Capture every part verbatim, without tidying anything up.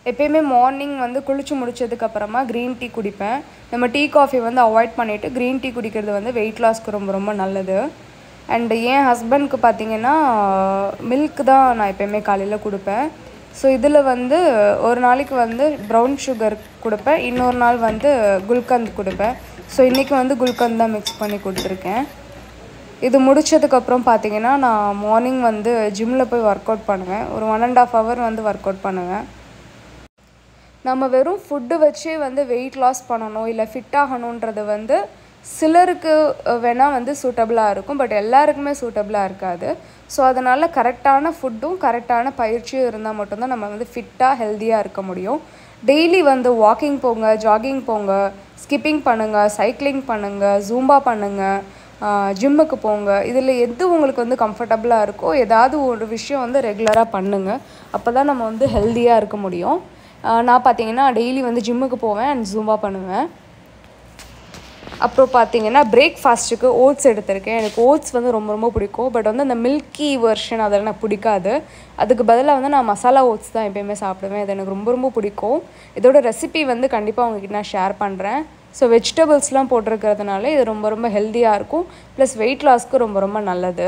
எப்பயுமே மார்னிங் வந்து குளிச்சு முடிச்சதுக்கப்புறமா க்ரீன் டீ குடிப்பேன். நம்ம டீ காஃபி வந்து அவாய்ட் பண்ணிவிட்டு க்ரீன் டீ குடிக்கிறது வந்து வெயிட் லாஸ்க்கு ரொம்ப ரொம்ப நல்லது. அண்டு என் ஹஸ்பண்ட்க்கு பார்த்திங்கன்னா மில்க் தான் நான் எப்போயுமே காலையில் கொடுப்பேன். ஸோ இதில் வந்து ஒரு நாளைக்கு வந்து ப்ரௌன் சுகர் கொடுப்பேன், இன்னொரு நாள் வந்து குல்கந்த் கொடுப்பேன். ஸோ இன்றைக்கி வந்து குல்கந்த் தான் மிக்ஸ் பண்ணி கொடுத்துருக்கேன். இது முடித்ததுக்கப்புறம் பார்த்திங்கன்னா நான் மார்னிங் வந்து ஜிம்மில் போய் ஒர்க் அவுட் பண்ணுவேன். ஒரு ஒன் அண்ட் ஆஃப் ஹவர் வந்து ஒர்க் அவுட் பண்ணுவேன். நம்ம வெறும் ஃபுட்டு வச்சே வந்து வெயிட் லாஸ் பண்ணணும் இல்லை ஃபிட் ஆகணுன்றது வந்து சிலருக்கு வேணால் வந்து சூட்டபிளாக இருக்கும், பட் எல்லாருக்குமே சூட்டபிளாக இருக்காது. ஸோ அதனால் கரெக்டான ஃபுட்டும் கரெக்டான பயிற்சியும் இருந்தால் மட்டும்தான் நம்ம வந்து ஃபிட்டாக ஹெல்த்தியாக இருக்க முடியும். டெய்லி வந்து வாக்கிங் போங்க, ஜாகிங் போங்க, ஸ்கிப்பிங் பண்ணுங்கள், சைக்கிளிங் பண்ணுங்கள், ஜூம்பா பண்ணுங்கள், ஜிம்முக்கு போங்க. இதில் எது உங்களுக்கு வந்து கம்ஃபர்டபுளாக இருக்கோ ஏதாவது ஒரு விஷயம் வந்து ரெகுலராக பண்ணுங்கள். அப்போ தான் நம்ம வந்து ஹெல்த்தியாக இருக்க முடியும். நான் பார்த்திங்கன்னா டெய்லி வந்து ஜிம்முக்கு போவேன் அண்ட் ஜூம்பா பண்ணுவேன். அப்புறம் பார்த்திங்கன்னா பிரேக்ஃபாஸ்ட்டுக்கு ஓட்ஸ் எடுத்திருக்கேன். எனக்கு ஓட்ஸ் வந்து ரொம்ப ரொம்ப பிடிக்கும். பட் வந்து அந்த மில்கி வெர்ஷன் அதெல்லாம் எனக்கு பிடிக்காது. அதுக்கு பதிலாக வந்து நான் மசாலா ஓட்ஸ் தான் எப்போயுமே சாப்பிடுவேன். இது எனக்கு ரொம்ப ரொம்ப பிடிக்கும். இதோட ரெசிபி வந்து கண்டிப்பாக உங்ககிட்ட நான் ஷேர் பண்ணுறேன். ஸோ வெஜிடபிள்ஸ்லாம் போட்டிருக்கிறதுனால இது ரொம்ப ரொம்ப ஹெல்த்தியாக இருக்கும், ப்ளஸ் வெயிட் லாஸ்க்கு ரொம்ப ரொம்ப நல்லது.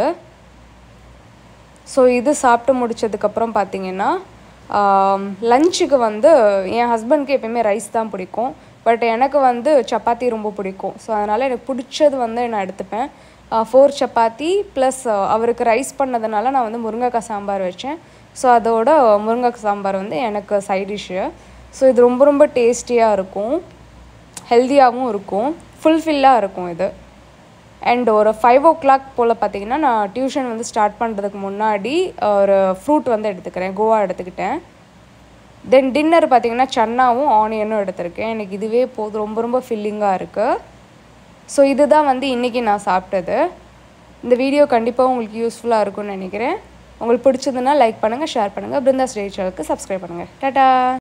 ஸோ இது சாப்பிட்டு முடித்ததுக்கப்புறம் பார்த்திங்கன்னா லஞ்சுக்கு வந்து என் ஹஸ்பண்ட்க்கு எப்போயுமே ரைஸ் தான் பிடிக்கும், பட் எனக்கு வந்து சப்பாத்தி ரொம்ப பிடிக்கும். ஸோ அதனால் எனக்கு பிடிச்சது வந்து நான் எடுத்துப்பேன். ஃபோர் சப்பாத்தி ப்ளஸ் அவருக்கு ரைஸ் பண்ணதுனால நான் வந்து முருங்கைக்காய் சாம்பார் வச்சேன். ஸோ அதோட முருங்கைக்காய் சாம்பார் வந்து எனக்கு சைட் டிஷ்ஷு. ஸோ இது ரொம்ப ரொம்ப டேஸ்டியாக இருக்கும், ஹெல்த்தியாகவும் இருக்கும், ஃபுல்ஃபில்லாக இருக்கும் இது. அண்ட் ஒரு ஃபைவ் ஓ கிளாக் போல் பார்த்திங்கன்னா நான் டியூஷன் வந்து ஸ்டார்ட் பண்ணுறதுக்கு முன்னாடி ஒரு ஃப்ரூட் வந்து எடுத்துக்கிறேன், கோவா எடுத்துக்கிட்டேன். தென் டின்னர் பார்த்திங்கன்னா சன்னாவும் ஆனியனும் எடுத்திருக்கேன். எனக்கு இதுவே போதும், ரொம்ப ரொம்ப ஃபில்லிங்காக இருக்குது. ஸோ இதுதான் வந்து இன்றைக்கி நான் சாப்பிட்டது. இந்த வீடியோ கண்டிப்பாக உங்களுக்கு யூஸ்ஃபுல்லாக இருக்கும்னு நினைக்கிறேன். உங்களுக்கு பிடிச்சதுன்னா லைக் பண்ணுங்கள், ஷேர் பண்ணுங்கள், பிருந்தாஸ் டெய்லி சேனலுக்கு சப்ஸ்கிரைப் பண்ணுங்கள். டாடா.